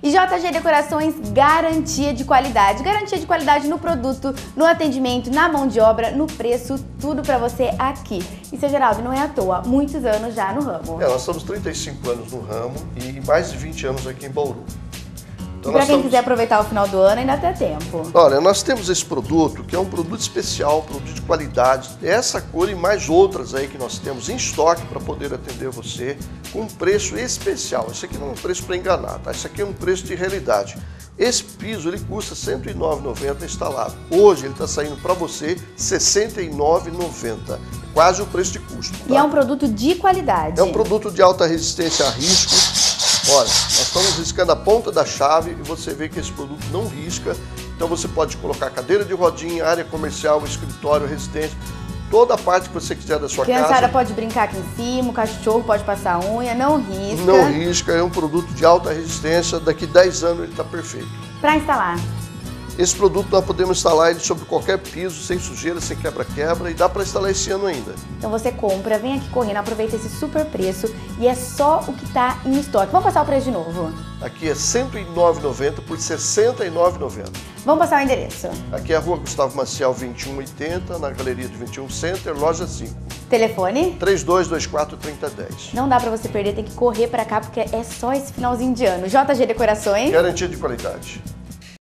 E JG Decorações, garantia de qualidade. Garantia de qualidade no produto, no atendimento, na mão de obra, no preço, tudo pra você aqui. E, seu Geraldo, não é à toa, muitos anos já no ramo. Nós estamos 35 anos no ramo e mais de 20 anos aqui em Bauru. Então, para quem quiser aproveitar o final do ano, ainda tem tempo. Olha, nós temos esse produto, que é um produto especial, produto de qualidade. Essa cor e mais outras aí que nós temos em estoque para poder atender você com um preço especial. Isso aqui não é um preço para enganar, tá? Isso aqui é um preço de realidade. Esse piso ele custa R$ 109,90 instalado. Hoje ele está saindo para você R$ 69,90. Quase o preço de custo. Tá? E é um produto de qualidade. É um produto de alta resistência a risco. Olha, nós estamos riscando a ponta da chave e você vê que esse produto não risca. Então você pode colocar cadeira de rodinha, área comercial, escritório, residência, toda a parte que você quiser da sua casa. A criançada pode brincar aqui em cima, o cachorro pode passar a unha, não risca. Não risca, é um produto de alta resistência, daqui 10 anos ele está perfeito. Para instalar? Esse produto nós podemos instalar ele sobre qualquer piso, sem sujeira, sem quebra-quebra, e dá para instalar esse ano ainda. Então você compra, vem aqui correndo, aproveita esse super preço e é só o que está em estoque. Vamos passar o preço de novo? Aqui é R$ 109,90 por R$ 69,90. Vamos passar o endereço? Aqui é a Rua Gustavo Maciel 2180, na Galeria de 21 Center, loja 5. Telefone? 3224-3010. Não dá para você perder, tem que correr para cá porque é só esse finalzinho de ano. JG Decorações. Garantia de qualidade.